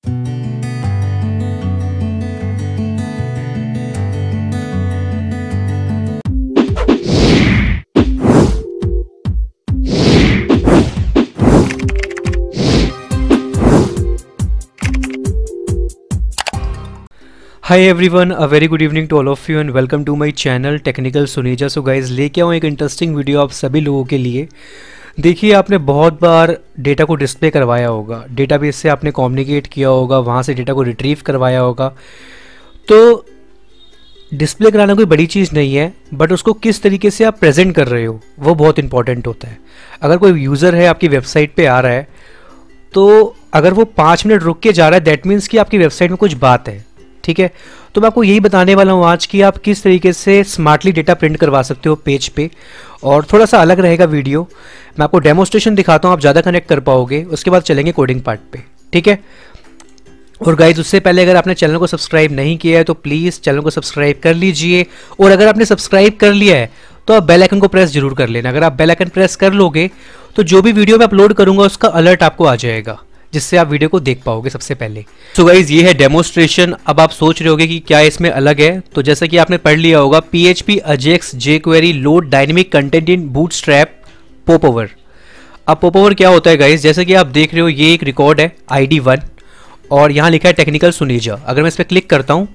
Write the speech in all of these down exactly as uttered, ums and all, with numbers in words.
Hi everyone, a very good evening to all of you and welcome to my channel technical Suneja. So guys लेके आऊँ एक interesting video आप सभी लोगों के लिए। देखिए, आपने बहुत बार डेटा को डिस्प्ले करवाया होगा, डेटाबेस से आपने कम्युनिकेट किया होगा, वहाँ से डेटा को रिट्रीव करवाया होगा। तो डिस्प्ले कराना कोई बड़ी चीज़ नहीं है, बट उसको किस तरीके से आप प्रेजेंट कर रहे हो वो बहुत इंपॉर्टेंट होता है। अगर कोई यूज़र है आपकी वेबसाइट पर आ रहा है, तो अगर वो पाँच मिनट रुक के जा रहा है, दैट मीन्स कि आपकी वेबसाइट में कुछ बात है। ठीक है, तो मैं आपको यही बताने वाला हूँ आज कि आप किस तरीके से स्मार्टली डेटा प्रिंट करवा सकते हो पेज पे। और थोड़ा सा अलग रहेगा वीडियो, मैं आपको डेमोस्ट्रेशन दिखाता हूँ, आप ज़्यादा कनेक्ट कर पाओगे। उसके बाद चलेंगे कोडिंग पार्ट पे। ठीक है, और गाइज उससे पहले अगर आपने चैनल को सब्सक्राइब नहीं किया है तो प्लीज़ चैनल को सब्सक्राइब कर लीजिए। और अगर आपने सब्सक्राइब कर लिया है तो आप बेल आइकन को प्रेस जरूर कर लेना। अगर आप बेल आइकन प्रेस कर लोगे तो जो भी वीडियो मैं अपलोड करूँगा उसका अलर्ट आपको आ जाएगा, जिससे आप वीडियो को देख पाओगे सबसे पहले। सो गाइज ये है डेमोस्ट्रेशन। अब आप सोच रहे होगे कि क्या इसमें अलग है, तो जैसा कि आपने पढ़ लिया होगा, PHP Ajax jQuery load dynamic content in Bootstrap popover. अब पोपओवर क्या होता है गाइज, जैसे कि आप देख रहे हो ये एक रिकॉर्ड है आई डी वन और यहाँ लिखा है टेक्निकल सुनेजा। अगर मैं इस पर क्लिक करता हूँ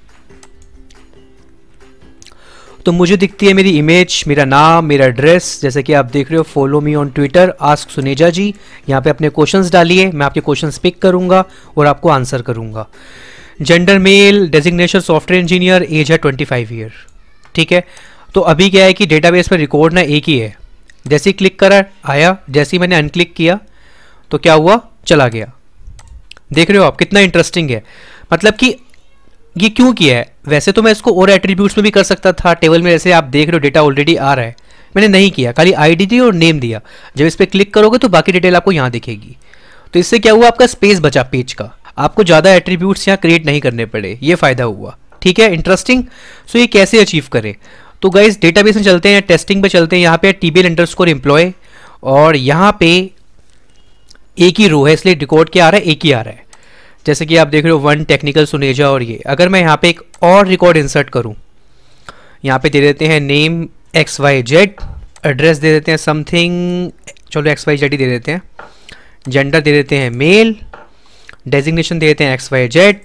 तो मुझे दिखती है मेरी इमेज, मेरा नाम, मेरा एड्रेस। जैसे कि आप देख रहे हो, follow me on Twitter, ask Suneja ji. यहाँ पे अपने क्वेश्चंस डालिए, मैं आपके क्वेश्चंस पिक करूँगा और आपको आंसर करूँगा। Gender male, designation software engineer, age है ट्वेंटी फाइव ईयर। ठीक है, तो अभी क्या है कि डेटाबेस पर रिकॉर्ड ना एक ही है। जैसे ही क्लिक करा आया, जैसे ही मैंने अनक्लिक किया तो क्या हुआ, चला गया। देख रहे हो आप, कितना इंटरेस्टिंग है। मतलब कि ये क्यों किया है, वैसे तो मैं इसको और एट्रीब्यूट्स में भी कर सकता था टेबल में। जैसे आप देख रहे हो डेटा ऑलरेडी आ रहा है, मैंने नहीं किया, खाली आईडी दी और नेम दिया। जब इस पर क्लिक करोगे तो बाकी डिटेल आपको यहाँ दिखेगी। तो इससे क्या हुआ, आपका स्पेस बचा पेज का, आपको ज़्यादा एट्रीब्यूट्स यहाँ क्रिएट नहीं करने पड़े, ये फ़ायदा हुआ। ठीक है, इंटरेस्टिंग। सो ये कैसे अचीव करें, तो गाइज डेटाबेस में चलते हैं, टेस्टिंग पे चलते हैं। यहाँ पे टीबीएल अंडरस्कोर एम्प्लॉय और यहाँ पे एक ही रो है, इसलिए रिकॉर्ड क्या आ रहा है, एक ही आ रहा है। जैसे कि आप देख रहे हो वन टेक्निकल सुनेजा। और ये अगर मैं यहाँ पे एक और रिकॉर्ड इंसर्ट करूँ, यहाँ पे दे देते हैं name X Y Z, address दे देते हैं समथिंग, चलो एक्स वाई जेड ही दे देते हैं, जेंडर दे देते हैं मेल, डेजिग्नेशन दे देते हैं एक्स वाई जेड,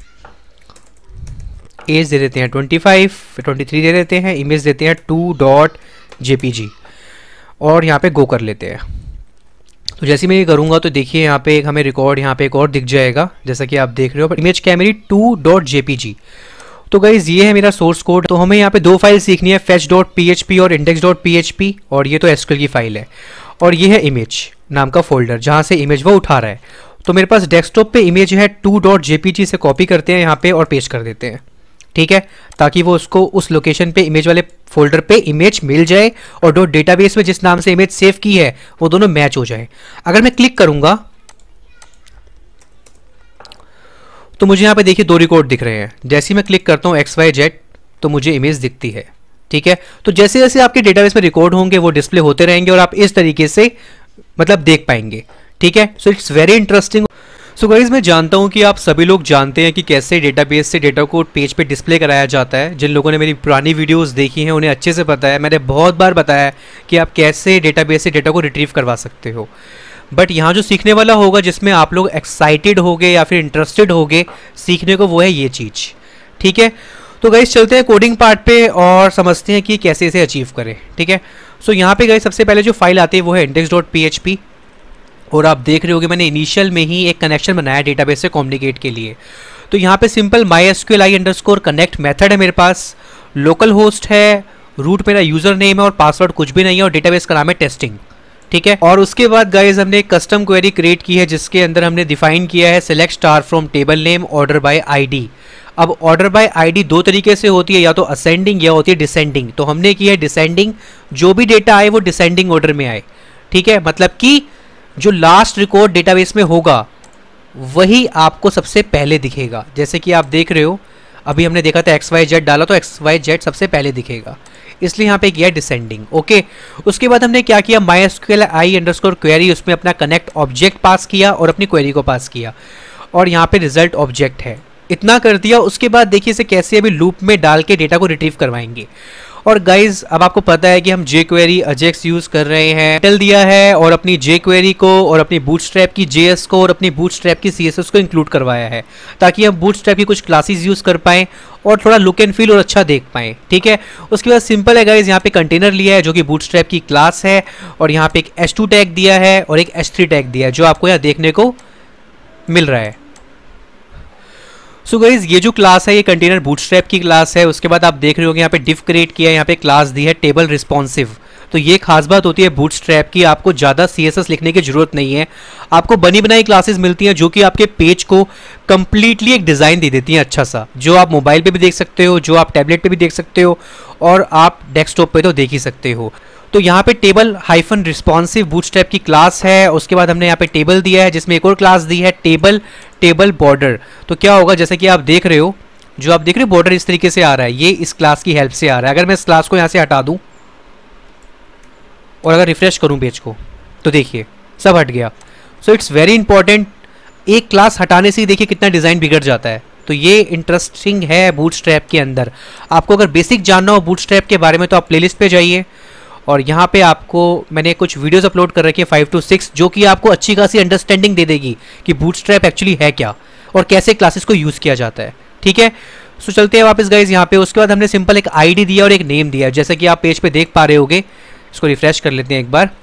एज दे देते हैं ट्वेंटी फाइव, ट्वेंटी थ्री दे देते हैं, इमेज देते हैं टू डॉट जेपीजी और यहाँ पे गो कर लेते हैं। तो जैसे मैं ये करूँगा तो देखिए यहाँ पे एक हमें रिकॉर्ड यहाँ पे एक और दिख जाएगा, जैसा कि आप देख रहे हो। पर इमेज क्या है मेरी, टू डॉट जेपीजी। तो गाइज ये है मेरा सोर्स कोड। तो हमें यहाँ पे दो फाइल सीखनी है, फेच डॉट पीएचपी और इंडेक्स डॉट पीएचपी। और ये तो एसक्यूएल की फाइल है और ये है इमेज नाम का फोल्डर जहाँ से इमेज वो उठा रहा है। तो मेरे पास डेस्कटॉप पे इमेज है, टू डॉट जेपीजी से कॉपी करते हैं यहाँ पे और पेस्ट कर देते हैं। ठीक है, ताकि वो उसको उस लोकेशन पे इमेज वाले फोल्डर पे इमेज मिल जाए और डॉट डेटाबेस में जिस नाम से इमेज सेव की है वो दोनों मैच हो जाए। अगर मैं क्लिक करूंगा तो मुझे यहाँ पे देखिए दो रिकॉर्ड दिख रहे हैं। जैसे ही मैं क्लिक करता हूँ एक्स वाई जेड तो मुझे इमेज दिखती है। ठीक है, तो जैसे जैसे आपके डेटाबेस में रिकॉर्ड होंगे वो डिस्प्ले होते रहेंगे और आप इस तरीके से मतलब देख पाएंगे। ठीक है, so it's very interesting. So guys मैं जानता हूँ कि आप सभी लोग जानते हैं कि कैसे डेटाबेस से डेटा को पेज पे डिस्प्ले कराया जाता है। जिन लोगों ने मेरी पुरानी वीडियोस देखी हैं उन्हें अच्छे से पता है, मैंने बहुत बार बताया है कि आप कैसे डेटाबेस से डेटा को रिट्रीव करवा सकते हो। बट यहाँ जो सीखने वाला होगा, जिसमें आप लोग एक्साइटेड होगे या फिर इंटरेस्टेड होगे सीखने को, वो है ये चीज़। ठीक है, तो गाइज चलते हैं कोडिंग पार्ट पे और समझते हैं कि कैसे इसे अचीव करें। ठीक है, सो यहाँ पे गाइज सबसे पहले जो फाइल आती है वो है index dot P H P. और आप देख रहे होगे मैंने इनिशियल में ही एक कनेक्शन बनाया डेटाबेस से कम्युनिकेट के लिए। तो यहाँ पे simple my S Q L I underscore connect method है मेरे पास, लोकल होस्ट है, रूट मेरा यूजर नेम है और पासवर्ड कुछ भी नहीं है और डेटाबेस का नाम है टेस्टिंग। ठीक है, और उसके बाद गाइज हमने एक कस्टम क्वेरी क्रिएट की है जिसके अंदर हमने डिफाइन किया है select star from table name order by ID. अब ऑर्डर बाय आईडी दो तरीके से होती है, या तो असेंडिंग या होती है डिसेंडिंग। तो हमने की है डिसेंडिंग, जो भी डेटा आए वो डिसेंडिंग ऑर्डर में आए। ठीक है, मतलब कि जो लास्ट रिकॉर्ड डेटाबेस में होगा वही आपको सबसे पहले दिखेगा। जैसे कि आप देख रहे हो अभी हमने देखा था एक्स वाई जेड डाला तो एक्स वाई जेड सबसे पहले दिखेगा, इसलिए यहाँ पे किया डिसेंडिंग। ओके, उसके बाद हमने क्या किया, my S Q L I underscore query, उसमें अपना कनेक्ट ऑब्जेक्ट पास किया और अपनी क्वेरी को पास किया। और यहाँ पे रिजल्ट ऑब्जेक्ट है। इतना कर दिया, उसके बाद देखिए इसे कैसे अभी लूप में डाल के डेटा को रिट्रीव करवाएंगे। और गाइज अब आपको पता है कि हम jQuery अजेक्स यूज कर रहे हैं, टाइटल दिया है और अपनी jQuery को और अपनी बूटस्ट्रैप की जेएस को और अपनी बूटस्ट्रैप की सीएसएस को इंक्लूड करवाया है ताकि हम बूटस्ट्रैप की कुछ क्लासेस यूज कर पाएं और थोड़ा लुक एंड फील और अच्छा देख पाएं। ठीक है, उसके बाद सिंपल है गाइज, यहाँ पे कंटेनर लिया है जो कि बूटस्ट्रैप की क्लास है और यहाँ पे एक एच टू टैग दिया है और एक एच थ्री टैग दिया है जो आपको यहाँ देखने को मिल रहा है। सो so गाइज ये जो क्लास है ये कंटेनर बूटस्ट्रैप की क्लास है। उसके बाद आप देख रहे होंगे यहाँ पे डिफ क्रिएट किया है, यहाँ पे क्लास दी है टेबल रिस्पॉन्सिव। तो ये खास बात होती है बूटस्ट्रैप की, आपको ज़्यादा सीएसएस लिखने की जरूरत नहीं है, आपको बनी बनाई क्लासेस मिलती हैं जो कि आपके पेज को कंप्लीटली एक डिज़ाइन दे देती हैं अच्छा सा, जो आप मोबाइल पे भी देख सकते हो, जो आप टैबलेट पे भी देख सकते हो और आप डेस्कटॉप पे तो देख ही सकते हो। तो यहाँ पे टेबल हाइफन रिस्पॉन्सिव बूटस्ट्रैप की क्लास है। उसके बाद हमने यहाँ पे टेबल दिया है जिसमें एक और क्लास दी है टेबल टेबल बॉर्डर। तो क्या होगा, जैसे कि आप देख रहे हो, जो आप देख रहे हो बॉर्डर इस तरीके से आ रहा है, ये इस क्लास की हेल्प से आ रहा है। अगर मैं इस क्लास को यहाँ से हटा दूँ और अगर रिफ्रेश करूँ पेज को तो देखिए सब हट गया। सो इट्स वेरी इंपॉर्टेंट, एक क्लास हटाने से ही देखिए कितना डिज़ाइन बिगड़ जाता है। तो ये इंटरेस्टिंग है बूटस्ट्रैप के अंदर। आपको अगर बेसिक जानना हो बूटस्ट्रैप के बारे में तो आप प्लेलिस्ट पे जाइए और यहाँ पे आपको मैंने कुछ वीडियोस अपलोड कर रखी है फाइव टू सिक्स जो कि आपको अच्छी खासी अंडरस्टैंडिंग दे देगी कि बूटस्ट्रैप एक्चुअली है क्या और कैसे क्लासेस को यूज़ किया जाता है। ठीक है, सो चलते हैं वापस गाइस यहाँ पे। उसके बाद हमने सिंपल एक आईडी दिया और एक नेम दिया, जैसे कि आप पेज पे देख पा रहे होगे। इसको रिफ्रेश कर लेते हैं एक बार।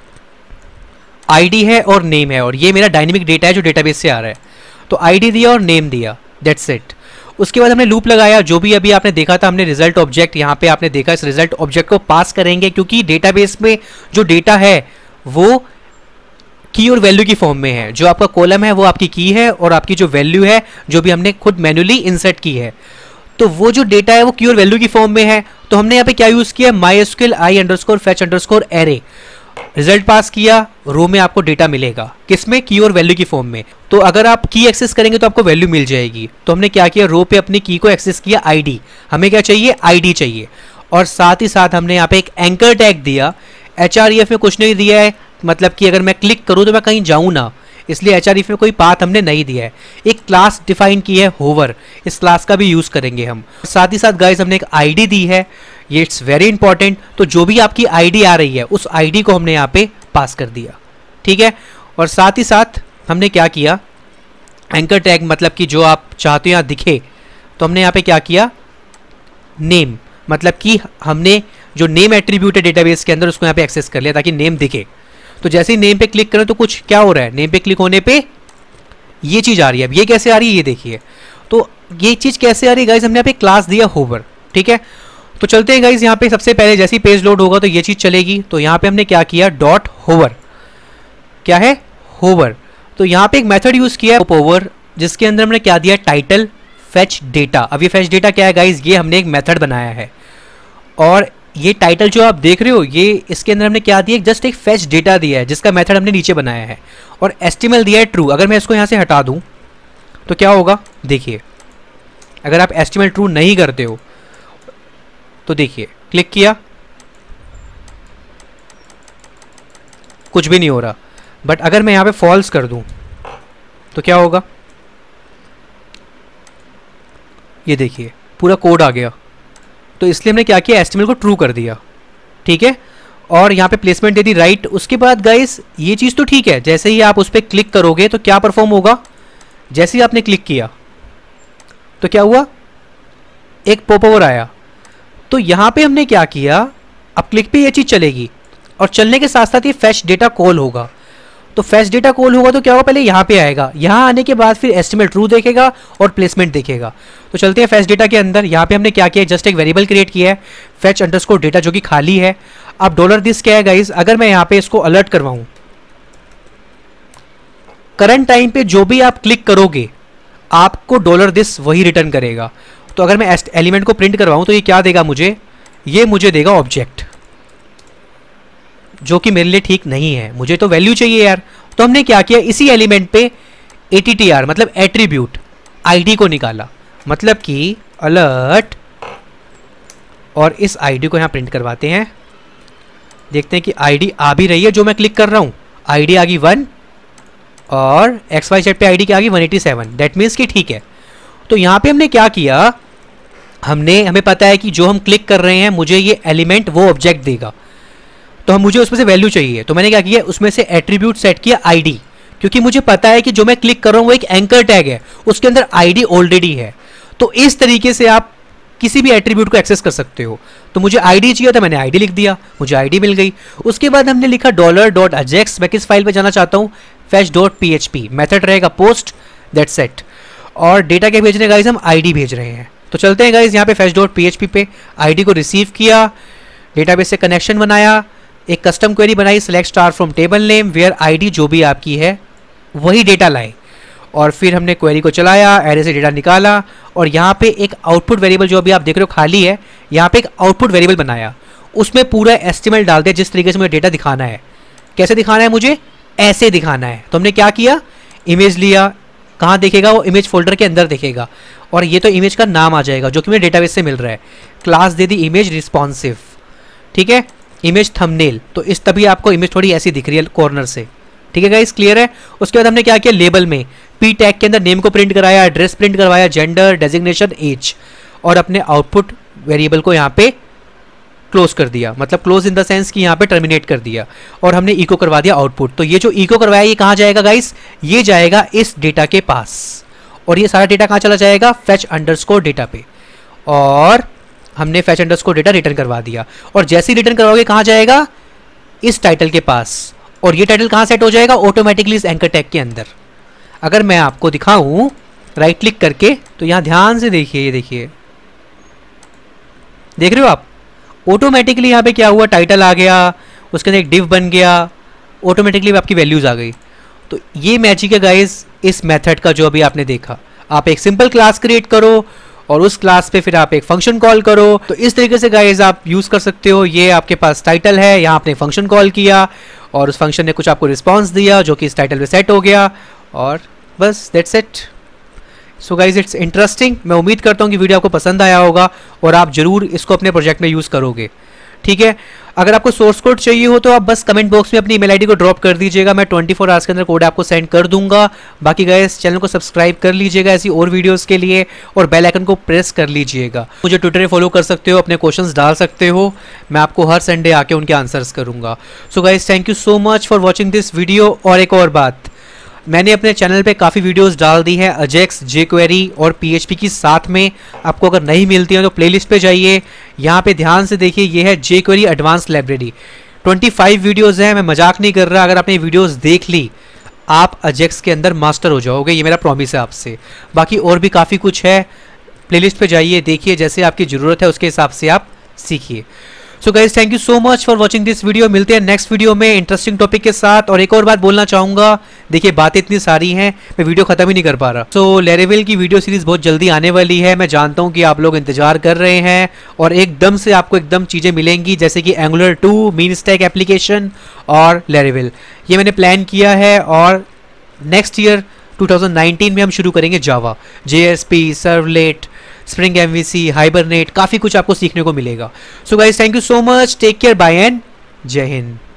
आईडी है और नेम है और ये मेरा डायनेमिक डेटा है जो डेटाबेस से आ रहा है। तो आईडी दिया और नेम दिया, दैट्स इट। उसके बाद हमने लूप लगाया, जो भी अभी आपने देखा था हमने रिजल्ट ऑब्जेक्ट, यहाँ पे आपने देखा इस रिजल्ट ऑब्जेक्ट को पास करेंगे क्योंकि डेटाबेस में जो डेटा है वो की और वैल्यू की फॉर्म में है। जो आपका कॉलम है वो आपकी की है और आपकी जो वैल्यू है जो भी हमने खुद मैन्युअली इंसर्ट की है, तो वो जो डेटा है वो की और वैल्यू की फॉर्म में है। तो हमने यहाँ पे क्या यूज़ किया, my SQL I underscore fetch underscore array. Result pass किया, रो में आपको डेटा मिलेगा, किसमें, की और वैल्यू की फॉर्म में। तो अगर आप की एक्सेस करेंगे तो आपको वैल्यू मिल जाएगी। तो हमने क्या किया, रो पे अपनी की को एक्सेस किया, आईडी हमें क्या चाहिए, आईडी चाहिए। और साथ ही साथ हमने यहाँ पे एक एंकर टैग दिया। एचआरईएफ में कुछ नहीं दिया है, मतलब कि अगर मैं क्लिक करूँ तो मैं कहीं जाऊँ ना, इसलिए एचआरईएफ में कोई पाथ हमने नहीं दिया है। एक क्लास डिफाइन की है होवर, इस क्लास का भी यूज़ करेंगे हम। साथ ही साथ गाइज हमने एक आईडी दी है, ये इट्स वेरी इंपॉर्टेंट। तो जो भी आपकी आईडी आ रही है उस आईडी को हमने यहाँ पे पास कर दिया। ठीक है, और साथ ही साथ हमने क्या किया, एंकर टैग मतलब कि जो आप चाहते हो यहाँ दिखे, तो हमने यहाँ पे क्या किया, नेम, मतलब कि हमने जो नेम एट्रीब्यूट है डेटाबेस के अंदर उसको यहाँ पे एक्सेस कर लिया ताकि नेम दिखे। तो जैसे ही नेम पे क्लिक करें तो कुछ क्या हो रहा है, नेम पे क्लिक होने पे ये चीज़ आ रही है। अब ये कैसे आ रही है ये देखिए, तो ये चीज़ कैसे आ रही है गाइज, हमने यहाँ पे क्लास दिया होवर। ठीक है, तो चलते हैं गाइज यहाँ पे। सबसे पहले जैसे ही पेज लोड होगा तो ये चीज़ चलेगी। तो यहाँ पे हमने क्या किया, डॉट होवर, क्या है, होवर। तो यहाँ पे एक मेथड यूज़ किया है होवर, जिसके अंदर हमने क्या दिया, टाइटल फेच डेटा। अब ये फेच डेटा क्या है गाइज, ये हमने एक मेथड बनाया है और ये टाइटल जो आप देख रहे हो ये इसके अंदर हमने क्या दिया, जस्ट एक फेच डेटा दिया है जिसका मेथड हमने नीचे बनाया है और एस्टिमल दिया है ट्रू। अगर मैं इसको यहाँ से हटा दूँ तो क्या होगा, देखिए अगर आप एस्टिमल ट्रू नहीं करते हो तो देखिए क्लिक किया कुछ भी नहीं हो रहा, बट अगर मैं यहाँ पे फॉल्स कर दूँ तो क्या होगा, ये देखिए पूरा कोड आ गया। तो इसलिए हमने क्या किया, एस्टिमल को ट्रू कर दिया। ठीक है, और यहाँ पे प्लेसमेंट दे दी राइट। उसके बाद गाइस ये चीज़ तो ठीक है, जैसे ही आप उस पर क्लिक करोगे तो क्या परफॉर्म होगा, जैसे ही आपने क्लिक किया तो क्या हुआ, एक पॉप ओवर आया। तो यहाँ पे हमने क्या किया, अब क्लिक पे ये चीज़ चलेगी और चलने के साथ साथ ये फैच डेटा कॉल होगा। तो फैच डेटा कॉल होगा तो क्या होगा, पहले यहाँ पे आएगा, यहाँ आने के बाद फिर एस्टिमेट ट्रू देखेगा और प्लेसमेंट देखेगा। तो चलते हैं फैच डेटा के अंदर। यहाँ पे हमने क्या किया, जस्ट एक वेरिएबल क्रिएट किया है फैच अंडरस्कोर डेटा जो कि खाली है। अब डॉलर दिस क्या है गाइज, अगर मैं यहाँ पे इसको अलर्ट करवाऊँ, करंट टाइम पे जो भी आप क्लिक करोगे आपको डॉलर दिस वही रिटर्न करेगा। तो अगर मैं एलिमेंट को प्रिंट करवाऊँ तो ये क्या देगा मुझे, ये मुझे देगा ऑब्जेक्ट, जो कि मेरे लिए ठीक नहीं है, मुझे तो वैल्यू चाहिए यार। तो हमने क्या किया, इसी एलिमेंट पे एटीटीआर मतलब एट्रीब्यूट आईडी को निकाला, मतलब कि अलर्ट, और इस आईडी को यहाँ प्रिंट करवाते हैं। देखते हैं कि आईडी आ भी रही है जो मैं क्लिक कर रहा हूँ, आईडी आ गई वन और एक्स वाई जेड पे आईडी क्या आ गई one eighty seven, that means कि ठीक है। तो यहाँ पे हमने क्या किया, हमने हमें पता है कि जो हम क्लिक कर रहे हैं मुझे ये एलिमेंट वो ऑब्जेक्ट देगा, तो हम मुझे उसमें से वैल्यू चाहिए, तो मैंने क्या किया उसमें से एट्रीब्यूट सेट किया आईडी, क्योंकि मुझे पता है कि जो मैं क्लिक कर रहा हूँ वो एक एंकर टैग है, उसके अंदर आईडी ऑलरेडी है। तो इस तरीके से आप किसी भी एट्रीब्यूट को एक्सेस कर सकते हो। तो मुझे आईडी चाहिए था, मैंने आईडी लिख दिया, मुझे आईडी मिल गई। उसके बाद हमने लिखा डॉलर डॉट अजेक्स, मैं किस फाइल पे जाना चाहता हूँ, fetch dot P H P, method रहेगा पोस्ट, दैट सेट। और डेटा क्या भेजने गाइस, हम आईडी भेज रहे हैं। तो चलते हैं गाइस यहाँ पे fetch dot P H P पे, आईडी को रिसीव किया, डेटाबेस से कनेक्शन बनाया, एक कस्टम क्वेरी बनाई, select star from table name where ID जो भी आपकी है वही डेटा लाए, और फिर हमने क्वेरी को चलाया, एरे से डेटा निकाला, और यहाँ पे एक आउटपुट वेरिएबल जो अभी आप देख रहे हो खाली है, यहाँ पे एक आउटपुट वेरिएबल बनाया, उसमें पूरा एस्टिमेट डाल दिया जिस तरीके से मुझे डेटा दिखाना है। कैसे दिखाना है, मुझे ऐसे दिखाना है। तो हमने क्या किया, इमेज लिया, कहाँ देखेगा वो, इमेज फोल्डर के अंदर देखेगा, और ये तो इमेज का नाम आ जाएगा जो कि मुझे डेटाबेस से मिल रहा है। क्लास दे दी इमेज रिस्पॉन्सिव, ठीक है, इमेज थंबनेल, तो इस तभी आपको इमेज थोड़ी ऐसी दिख रही है कॉर्नर से, ठीक है गाइस, क्लियर है। उसके बाद हमने क्या किया, लेबल में पी टैग के अंदर नेम को प्रिंट कराया, एड्रेस प्रिंट करवाया, जेंडर, डेजिग्नेशन, एज, और अपने आउटपुट वेरिएबल को यहाँ पे क्लोज कर दिया, मतलब क्लोज इन द सेंस कि यहाँ पे टर्मिनेट कर दिया, और हमने इको करवा दिया आउटपुट। तो ये जो इको करवाया ये कहाँ जाएगा गाइस, ये जाएगा इस डेटा के पास, और ये सारा डेटा कहाँ चला जाएगा, फैच अंडरस्कोर डेटा पे, और हमने फैच अंडरस्कोर डेटा रिटर्न करवा दिया। और जैसे ही रिटर्न करवाओगे कहाँ जाएगा, इस टाइटल के पास, और ये टाइटल कहाँ सेट हो जाएगा, ऑटोमेटिकली इस एंकर टैग के अंदर। अगर मैं आपको दिखाऊं राइट क्लिक करके, तो यहाँ ध्यान से देखिए, ये देखिए, देख रहे हो आप, ऑटोमेटिकली यहाँ पे क्या हुआ, टाइटल आ गया, उसके अंदर एक डिव बन गया, ऑटोमेटिकली आपकी वैल्यूज आ गई। तो ये मैजिक है गाइस इस मेथड का जो अभी आपने देखा। आप एक सिंपल क्लास क्रिएट करो और उस क्लास पे फिर आप एक फंक्शन कॉल करो, तो इस तरीके से गाइस आप यूज कर सकते हो। ये आपके पास टाइटल है, यहाँ आपने फंक्शन कॉल किया और उस फंक्शन ने कुछ आपको रिस्पॉन्स दिया जो कि इस टाइटल पे सेट हो गया, और बस that's it. So guys it's interesting. मैं उम्मीद करता हूँ कि वीडियो आपको पसंद आया होगा और आप जरूर इसको अपने प्रोजेक्ट में यूज़ करोगे, ठीक है। अगर आपको सोर्स कोड चाहिए हो तो आप बस कमेंट बॉक्स में अपनी ईमेल आईडी को ड्रॉप कर दीजिएगा, मैं ट्वेंटी फोर आवर्स के अंदर कोड आपको सेंड कर दूंगा। बाकी गाइस चैनल को सब्सक्राइब कर लीजिएगा ऐसी और वीडियोस के लिए, और बेल आइकन को प्रेस कर लीजिएगा। मुझे ट्विटर पे फॉलो कर सकते हो, अपने क्वेश्चंस डाल सकते हो, मैं आपको हर संडे आके उनके आंसर्स करूंगा। So guys thank you so much for watching this video. और एक और बात, मैंने अपने चैनल पे काफ़ी वीडियोस डाल दी हैं अजेक्स, जेक्वेरी और पीएचपी की साथ में। आपको अगर नहीं मिलती है तो प्लेलिस्ट पे जाइए, यहाँ पे ध्यान से देखिए, ये है जेक्वेरी एडवांस लाइब्रेरी। पच्चीस वीडियोस हैं, मैं मजाक नहीं कर रहा। अगर आपने वीडियोस देख ली आप अजेक्स के अंदर मास्टर हो जाओगे, ये मेरा प्रॉमिस है आपसे। बाकी और भी काफ़ी कुछ है, प्लेलिस्ट पे जाइए, देखिए, जैसे आपकी ज़रूरत है उसके हिसाब से आप सीखिए। So guys thank you so much for watching this video. मिलते हैं नेक्स्ट वीडियो में इंटरेस्टिंग टॉपिक के साथ। और एक और बात बोलना चाहूँगा, देखिए बातें इतनी सारी हैं, मैं वीडियो खत्म ही नहीं कर पा रहा। सो लैरेविल की वीडियो सीरीज बहुत जल्दी आने वाली है, मैं जानता हूँ कि आप लोग इंतजार कर रहे हैं, और एकदम से आपको एकदम चीज़ें मिलेंगी, जैसे कि Angular two, mean stack application और लैरेविल। ये मैंने प्लान किया है, और next year two thousand nineteen में हम शुरू करेंगे Java, JSP, servlet, spring MVC, Hibernate, काफ़ी कुछ आपको सीखने को मिलेगा। So guys thank you so much, take care, bye and जय हिंद।